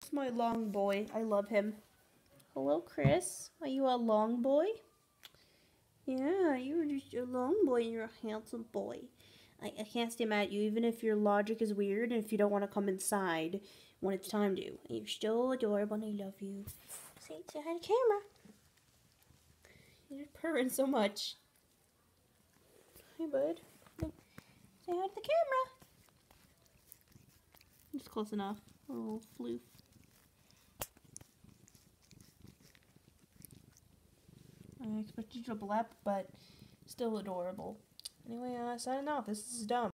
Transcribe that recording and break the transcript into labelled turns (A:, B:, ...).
A: It's my long boy. I love him. Hello, Chris. Are you a long boy? Yeah, you're just a long boy and you're a handsome boy. I can't stay mad at you, even if your logic is weird and if you don't want to come inside when it's time to. You're still adorable and I love you. Say hi to the camera. You're purring so much. Hey, bud. Look. Say hi to the camera. Just close enough. Oh, floof. I expected you to blap, but still adorable. Anyway, signing off. This is dumb.